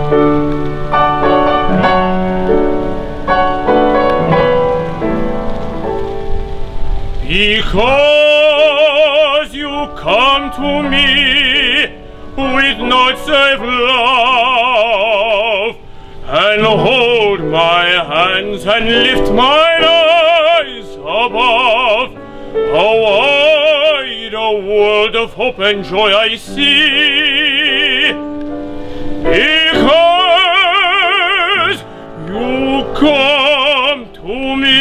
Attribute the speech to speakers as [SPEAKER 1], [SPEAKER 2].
[SPEAKER 1] Because you come to me with not save love, and hold my hands and lift mine eyes above, how wide a world of hope and joy I see. Because you come to me.